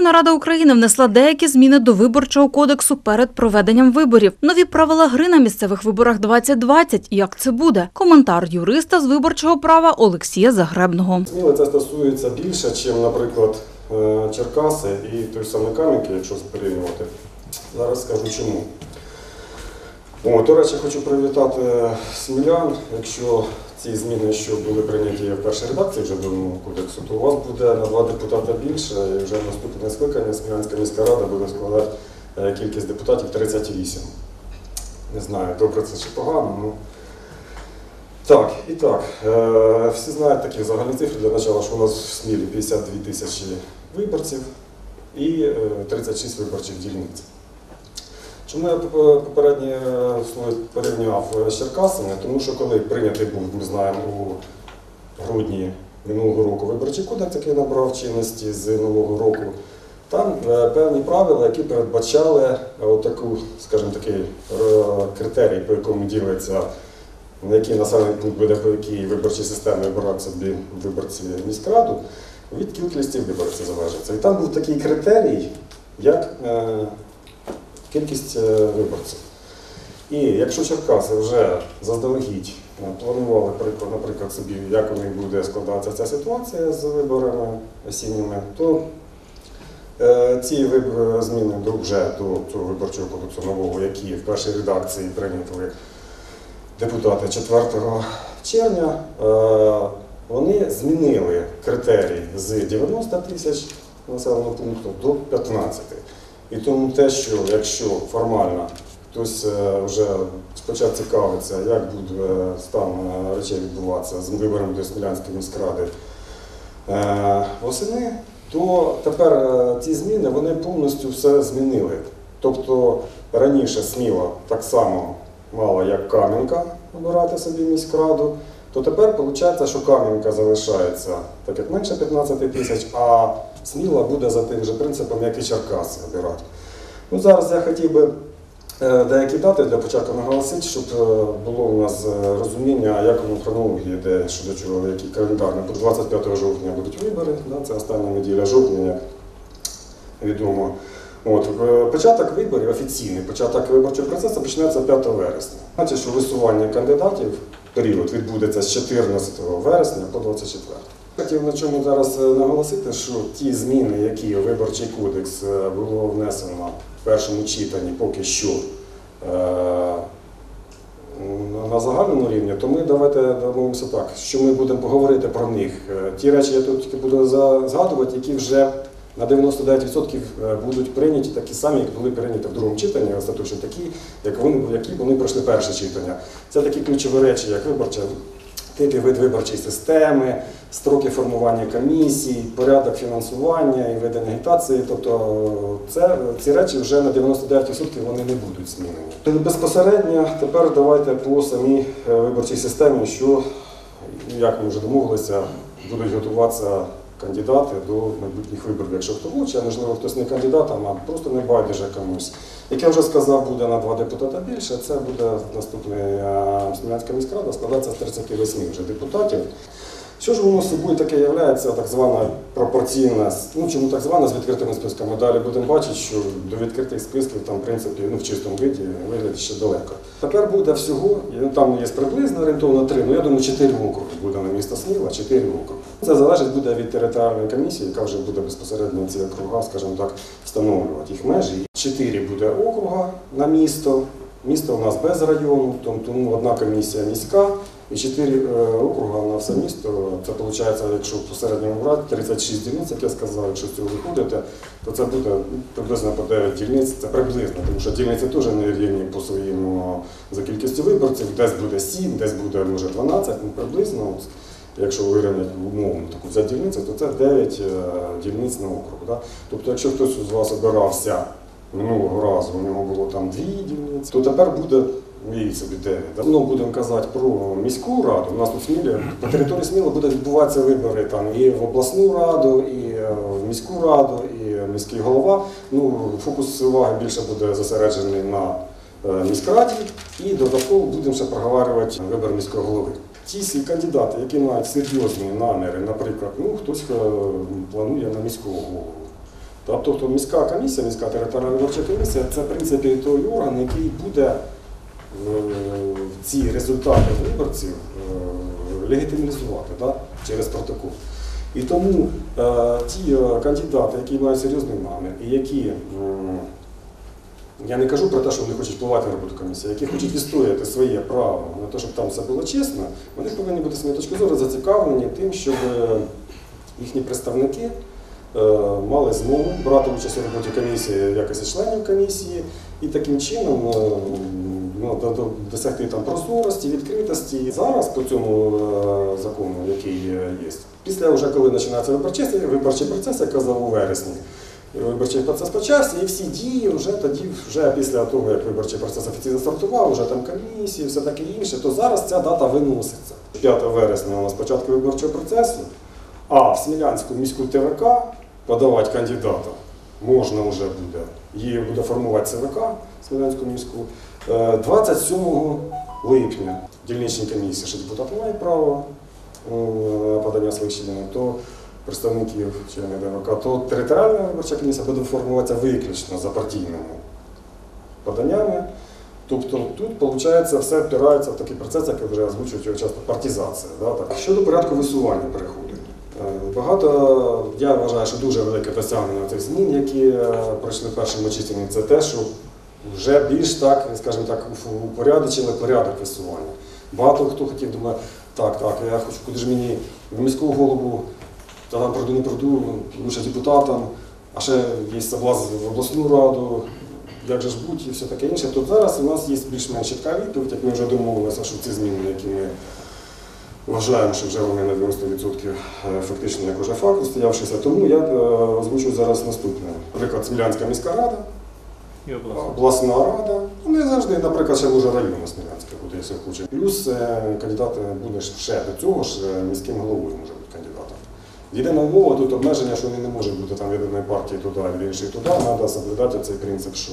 Верховна Рада України внесла деякі зміни до Виборчого кодексу перед проведенням виборів. Нові правила гри на місцевих виборах 2020. Як це буде? Коментар юриста з виборчого права Олексія Загребного. Зміни це стосується більше, ніж, наприклад, Черкаси і той самий Кам'янки, якщо порівнювати. Зараз скажу чому. До речі, хочу привітати смілян. Якщо ці зміни, що були прийняті в першій редакції вже до нового кодексу, то у вас буде на 2 депутата більше, і вже наступне скликання Смілянська міська рада буде складати кількість депутатів 38. Не знаю, добре це чи погано. Так, і так, всі знають такі загальні цифри для початку, що у нас в Смілі 52 тисячі виборців і 36 виборчих дільниць. Чому я попередньо порівняв з Черкасами? Тому що коли прийнятий був, ми знаємо, у грудні минулого року Виборчий кодекс, який набрав чинності з нового року, там певні правила, які передбачали отаку, скажімо, такий критерій, по якому ділиться, на який населений пункт буде по якій виборчій системі обирати собі виборці міськраду, від кількості виборців залежить. І там був такий критерій, як кількість виборців. І якщо Черкаси вже заздалегідь планували, наприклад, собі, як у них буде складатися ця ситуація з виборами осінніми, то ці зміни вже до цього виборчого кодексу нового, які в першій редакції прийняли депутати 4 червня, вони змінили критерій з 90 тисяч населеного пункту до 15. І тому те, що якщо формально хтось вже спочатку цікавиться, як буде стан речей відбуватися з виборами до Смілянської міськради восени, то тепер ці зміни вони повністю все змінили. Тобто раніше Сміла так само мала, як Кам'янка, обирати собі міськраду, то тепер виходить, що Кам'янка залишається так як менше 15 тисяч, а Сміла буде за тим же принципом, як і Черкаси обирати. Зараз я хотів би деякі дати для початку наголосити, щоб було у нас розуміння, як воно хронологія, де що до чого, який календар. По 25 жовтня будуть вибори, це остання неділя жовтня, як відомо. Початок виборів, офіційний початок виборчого процесу почнеться 5 вересня. Значить, що висування кандидатів, період відбудеться з 14 вересня по 24. Хотів на чому зараз наголосити, що ті зміни, які у Виборчий кодекс було внесено в першому читанні поки що на загальному рівні, то ми давайте домовимося так, що ми будемо поговорити про них. Ті речі я тут тільки буду згадувати, які вже на 99% будуть прийняті такі самі, як були прийняті в другому читанні, остаточно такі, які вони пройшли перше читання. Це такі ключові речі, як виборча, типи вид виборчої системи, строки формування комісій, порядок фінансування і ведення агітації. Тобто ці речі вже на 99% вони не будуть змінені. Безпосередньо тепер давайте по самій виборчій системі, що, як ми вже домовилися, будуть готуватися кандидати до майбутніх виборів, якщо хто хоче, а можливо хтось не кандидатом, а просто не байдуже комусь. Як я вже сказав, буде на 2 депутата більше, це буде наступний Смілянська міськрада, складається з 38 вже депутатів. Що ж воно собою таке є, так звана пропорційна, чому так звана, з відкритими списками. Далі будемо бачити, що до відкритих списків там, в принципі, в чистому вигляді ще далеко. Тепер буде всього, там є приблизно орієнтовно 3, я думаю, 4 округи буде на місто Сміла, 4 округи. Це залежить буде від територіальної комісії, яка вже буде безпосередньо ці округа, скажімо так, встановлювати їх межі. 4 буде округа на місто. Місто у нас без району, тому одна комісія міська і 4 округа на все місто. Це виходить, якщо по середньому брати, 36 дільниць, як я сказав, якщо з цього виходите, то це буде приблизно по 9 дільниць, це приблизно, тому що дільниці теж не рівні по своєму за кількістю виборців, десь буде 7, десь буде, може, 12, приблизно. Якщо вирівняти умовно таку за дільницю, то це 9 дільниць на округ. Да? Тобто, якщо хтось з вас обирався минулого разу, у нього було там 2 дільниці, то тепер буде, уявіть собі, 9. Да? Ну, будемо казати про міську раду. У нас у Смілі, по території Сміли будуть відбуватися вибори там, і в обласну раду, і в міську раду, і міський голова. Фокус уваги більше буде зосереджений на міськраді, і додатково будемо ще проговорювати вибір міського голови. Ті всі кандидати, які мають серйозні наміри, наприклад, хтось планує на міського голову, Тобто міська комісія, міська територіальна виборча комісія – це, в принципі, той орган, який буде ці результати виборців легітимізувати, да, через протокол. І тому ті кандидати, які мають серйозний намір і які, я не кажу про те, що вони хочуть впливати на роботу комісії, які хочуть відстояти своє право на те, щоб там все було чесно, вони повинні бути, з моєї точки зору, зацікавлені тим, щоб їхні представники мали змогу брати участь у роботі комісії в якості членів комісії і таким чином досягти там прозорості, відкритості. Зараз по цьому закону, який є, після вже коли починається виборчий процес, як казав у вересні, виборчий процес почався, і всі дії вже тоді, вже після того, як виборчий процес офіційно стартував, вже там комісії, все таке інше, то зараз ця дата виноситься. 5 вересня у нас початку виборчого процесу, а в Смілянську міську ТВК подавати кандидата можна вже буде. Її буде формувати ЦВК, Смілянську міську, 27 липня. Дільничні комісії, що депутати мають право на подання своїх членів, то представників членів ДВК, то територіальна виборча комісія буде формуватися виключно за партійними поданнями. Тобто тут, виходить, все впирається в такий процес, який вже озвучують його часто партизація. Да, так. Щодо порядку висування переходить. Багато, я вважаю, що дуже велике досягнення цих змін, які пройшли першим читанням, це те, що вже більш так, скажімо так, упорядочили порядок висування. Багато хто хотів, думає, так, я хочу, куди ж мені в міського голову, та там пройду, не пройду, лише депутатам, а ще є соблазн в обласну раду, як же ж бути і все таке інше. Тут зараз у нас є більш-менш чітка відповідь, як ми вже домовилися, що ці зміни, які ми вважаємо, що вже вони на 90% фактично як уже факт устоявшися. Тому я озвучу зараз наступне. Наприклад, Смілянська міська рада, обласна рада, не завжди, наприклад, ще може районна Смілянська буде, якщо хоче. Плюс кандидати буде ще до цього ж міським головою може бути кандидатом. Єдина умова, тут обмеження, що вони не можуть бути там від одної партії туди, від іншої туди, треба соблюдати цей принцип, що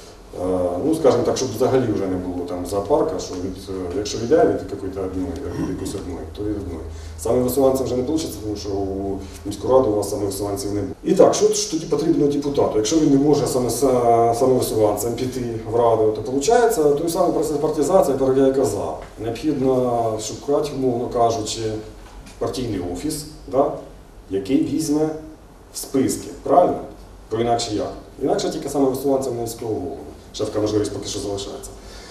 ну, скажімо так, щоб взагалі вже не було там зоопарка, що якщо йде від якоїсь одної, то від одної. Саме висуванцям вже не вийде, тому що у міську раду у вас саме висуванців не буде. І так, що ж тоді потрібно депутату? Якщо він не може саме висуванцем піти в раду, то виходить той самий процес партизації, про який я казав. Необхідно шукати, умовно кажучи, партійний офіс, да, який візьме в списки, правильно? Бо інакше як? Інакше тільки саме висуванцем на міського голову. Ще така можливість поки що залишається.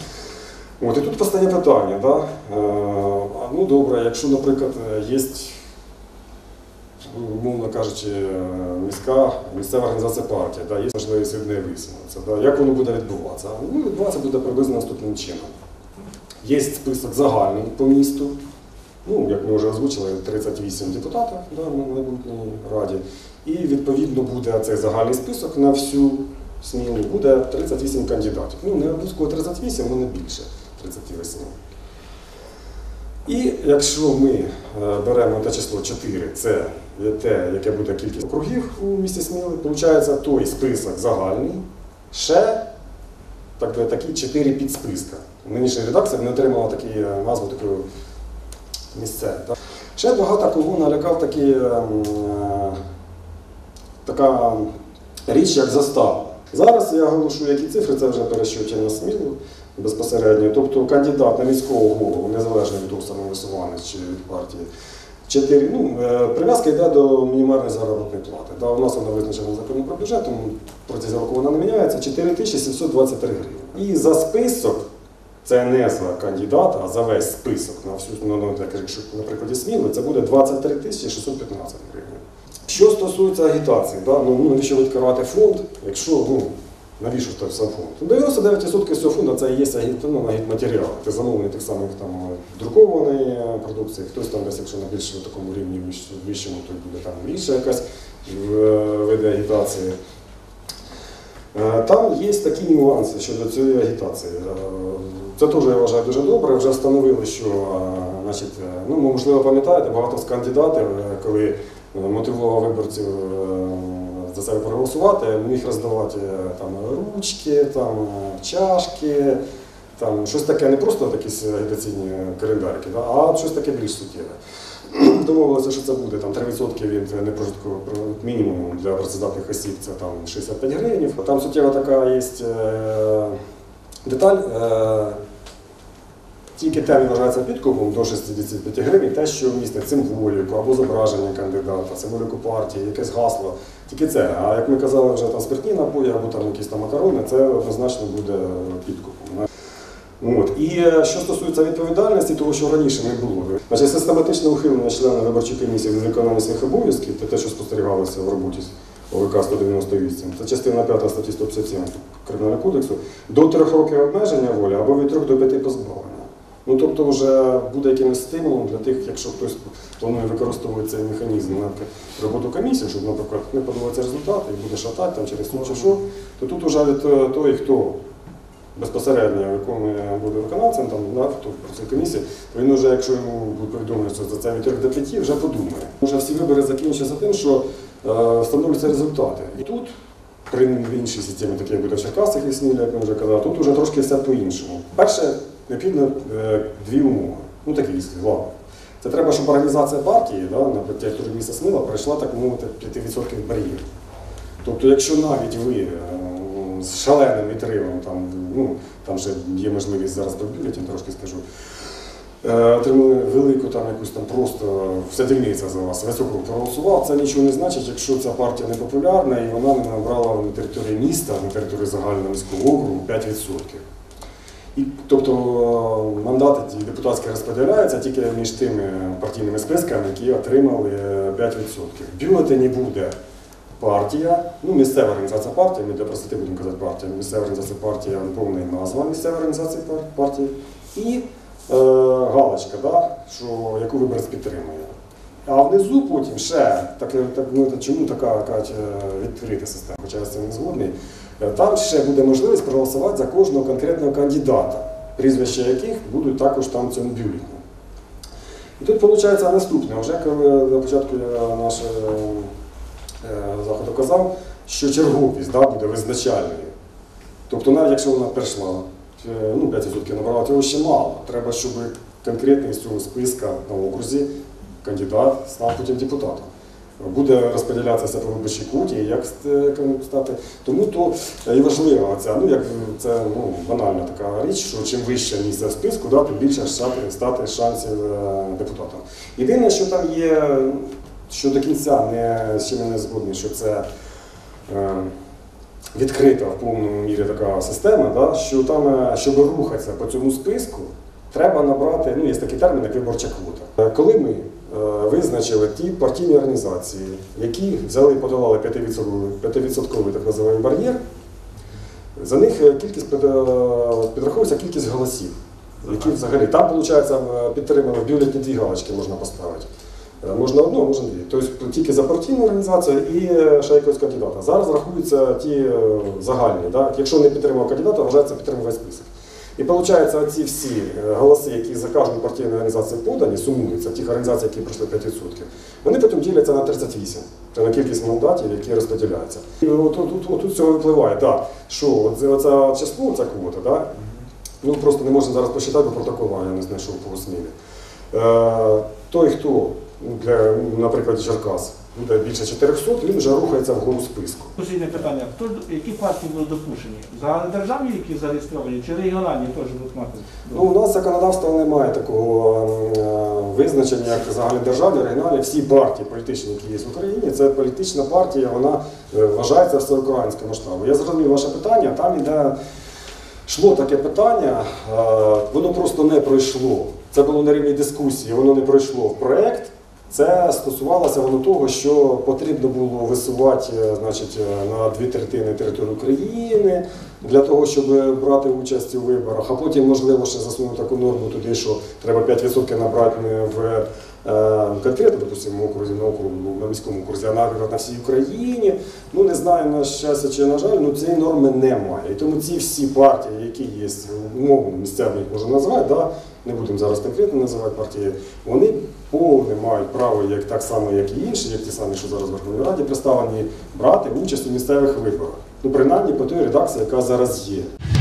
От, і тут постає питання, да? Ну добре, якщо, наприклад, є, умовно кажучи, місцева організація партії, да? Є можливість від неї висунутися, да? Як воно буде відбуватися? Ну, відбуватися буде приблизно наступним чином. Є список загальний по місту, ну, як ми вже озвучили, 38 депутатів, да, в майбутній раді. І відповідно буде цей загальний список на всю Смілу, буде 38 кандидатів. Ну, не обов'язково 38, але не більше 38. І якщо ми беремо те число 4, це те, яке буде кількість округів у місті Сміли, виходить той список загальний, ще такі 4 підсписка. Нинішня редакція не отримала таку назву таку місцеву. Ще багато кого налякав така річ, як застава. Зараз я оголошу, які цифри, це вже перещуті на Смілу безпосередньо. Тобто кандидат на міського голову, незалежно від того самовисуванець чи від партії, 4, прив'язка йде до мінімальної заробітної плати. Да, у нас вона визначена законом про бюджет, тому протягом року вона не міняється, 4723 гривні. І за список, це не за кандидата, а за весь список на всю, на прикладі Сміли, це буде 23 615 гривень. Що стосується агітації, да, навіщо відкривати фонд, якщо, навіщо той сам фонд? 99% з цього фонду це і є агітматеріал, це замовлення тих самих там друкованої продукції, хтось там десь, якщо на більш такому рівні вищому, то буде там більше якась види агітації. Там є такі нюанси щодо цієї агітації. Це теж, я вважаю, дуже добре. Вже встановили, що, значить, можливо, пам'ятаєте, багато з кандидатів, коли мотивував виборців за себе проголосувати, міг роздавати там, ручки, там, чашки, там, щось таке, не просто якісь агітаційні календарики, а щось таке більш суттєве. домовилися, що це буде там 3% від непрожиткового мінімуму для працездатних осіб, це там 65 гривень. Там суттєва така є деталь. Тільки термін вважається підкупом до 65 гривень, те, що містить символіку або зображення кандидата, символіку партії, якесь гасло. Тільки це. А як ми казали, вже там спиртні напої або там якісь там макарони, це однозначно буде підкупом. От. І що стосується відповідальності, того, що раніше не було. Значить, систематичне ухилення члена виборчої комісії від виконання своїх обов'язків, це те, що спостерігалося в роботі ОВК 198, це частина 5 статті 157 Кримінального кодексу, до 3 років обмеження волі або від 3 до 5 позбавлення. Ну, тобто вже буде якимось стимулом для тих, якщо хтось планує використовувати цей механізм на роботу комісії, щоб, наприклад, не подобаються результати і буде шатати там, через суд чи що, то тут вже від того, хто безпосередньо буде виконавцем про цю комісію, то він вже, якщо йому буде повідомлено, що за це від 3 до 5, вже подумає. Вже всі вибори закінчаться тим, що встановлюються результати. І тут, при іншій системі, такі як буде в Черкасах і Снілі, як ми вже казали, тут вже трошки все по-іншому. Перше, необхідно 2 умови, ну такі головні. Це треба, щоб організація партії, наприклад, як міста Сміла, пройшла, так мовити, 5% бар'єр. Тобто, якщо навіть ви з шаленим відривом, там ще є можливість зараз по бюлетені, трошки скажу, отримали велику там якусь там просто вся дільниця за вас, весь округ проголосував, це нічого не значить, якщо ця партія не популярна і вона не набрала на території міста, на території загального міського округу 5%. І, тобто мандати ті депутатські розподіляються тільки між тими партійними списками, які отримали 5%. В бюлетені буде партія, місцева організація партії, ми для простоти будемо казати партія, місцева організація партії, повна назва місцевої організації партії, і галочка, яку виборець підтримує. А внизу потім ще, чому така відкрита система, хоча я з цим не згодний, там ще буде можливість проголосувати за кожного конкретного кандидата, прізвища яких будуть також там в цьому бюлетені. І тут виходить наступне, вже коли на початку я нашого заходу казав, що черговість буде визначальною. Тобто навіть якщо вона прийшла, 5% набрала, цього ще мало. Треба, щоб конкретний з цього списка на окрузі кандидат став потім депутатом. Буде розподілятися по виборчій квоті, як стати. Тому то і важлива ця, це банальна така річ, що чим вище місце в списку, тим більше стати шансів депутатом. Єдине, що там є, що до кінця з чим не згодний, що це відкрита в повному мірі така система, що там, щоб рухатися по цьому списку, треба набрати, є такий термін, як виборча квота. Коли ми визначили ті партійні організації, які взяли і подолали 5% так називаємо бар'єр, за них підраховується кількість голосів, які взагалі там, виходить, підтримали в бюлетені 2 галочки можна поставити. Можна одну, можна 2. Тобто тільки за партійну організацію і ще якогось кандидата. Зараз рахуються ті загальні. Якщо не підтримав кандидата, вважається підтримав весь список. І виходить, оці всі голоси, які за кожну партійну організацію подані, сумуються, тих організацій, які пройшли 5%, вони потім діляться на 38, це на кількість мандатів, які розподіляються. І тут з цього випливає, що оце число, ця квота, просто не можна зараз посчитати, бо протокола я не знайшов по Смілі. Той, хто, наприклад, Черкас, буде більше 400, він вже рухається вгору списку. Сусідне питання. Які партії будуть допущені? Загальнодержавні, які зареєстровані, чи регіональні теж будуть мати? У нас законодавства немає такого визначення, як загальнодержавні, регіональні. Всі партії політичні, які є в Україні, це політична партія, вона вважається всеукраїнського масштабу. Я зрозумів ваше питання, там йшло таке питання, воно просто не пройшло. Це було на рівні дискусії, воно не пройшло в проєкт. Це стосувалося воно того, що потрібно було висувати на 2/3 території України для того, щоб брати участь у виборах, а потім, можливо, ще засунути таку норму туди, що треба 5% набрати не в конкретно, допустимо, окрузі, на міському окрузі, а наприклад на всій Україні. Не знаю, на щастя чи на жаль, цієї норми немає. І тому ці всі партії, які є, умовно місцеві їх можна назвати, не будемо зараз конкретно називати партії, вони повне мають право, так само, як і інші, як ті самі, що зараз в Верховній Раді представлені, брати участь у місцевих виборах. Принаймні по той редакції, яка зараз є.